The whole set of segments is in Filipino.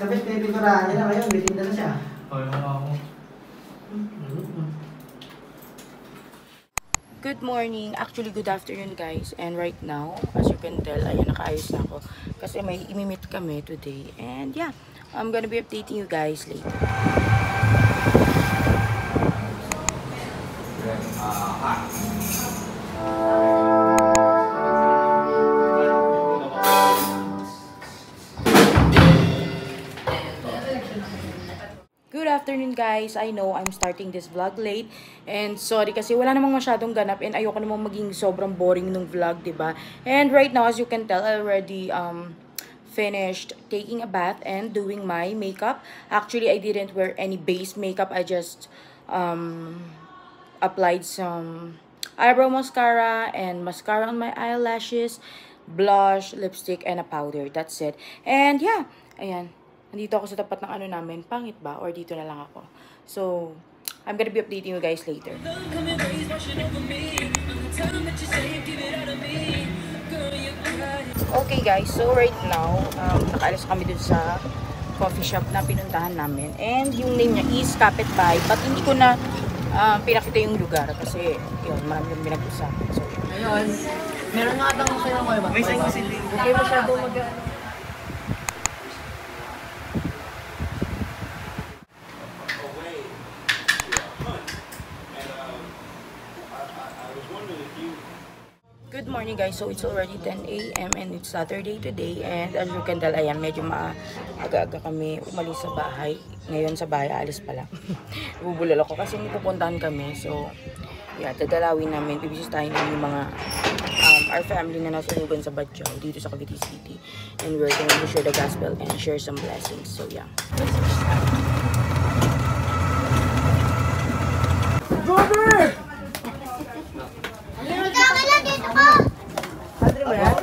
Sabi, pinipinturahan niya na ngayon, may tinda na siya. Ayaw nga ako. Good morning. Actually, good afternoon guys. And right now, as you can tell, ayan, nakaayos na ako. Kasi may imimit kami today. And yeah, I'm gonna be updating you guys later. Good afternoon guys. I know I'm starting this vlog late and sorry kasi wala namang masyadong ganap and ayoko namang maging sobrang boring nung vlog, 'di ba? And right now, as you can tell, I already finished taking a bath and doing my makeup. Actually, I didn't wear any base makeup. I just applied some eyebrow mascara and mascara on my eyelashes, blush, lipstick, and a powder. That's it. And yeah, ayan. Nandito ako sa tapat ng ano namin. Pangit ba? Or dito na lang ako. So, I'm gonna be updating you guys later. Okay guys, so right now, nakaalis kami dun sa coffee shop na pinuntahan namin. And yung name niya is Kapitbahay. But hindi ko na pinakita yung lugar kasi yun, marami yung pinag-usapan. So, Ngayon, meron nga atang sa'yo ko ba? May sa'yo si Lee. Huwag kayo masyadong mag-ano. good morning guys. So it's already 10 AM and it's Saturday today. And as you can tell, ayan, medyo maaga-aga kami umalis sa bahay. Ngayon sa bahay, alis pala. Bubulol ako kasi may pupuntahan kami. So, yeah, dadalawin namin. Bibisitahin namin yung mga our family na nasa Lugan sa Badjaw dito sa Cavite City. And we're going to share the gospel and share some blessings. So, yeah. Brother! Andre mo yan?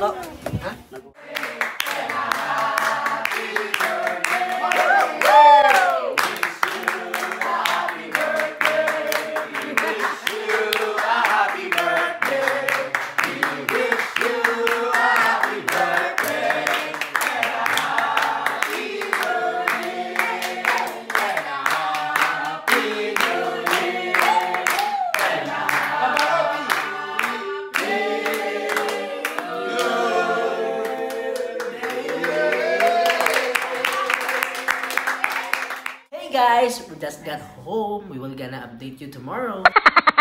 Guys, we just got home. We will gonna update you tomorrow.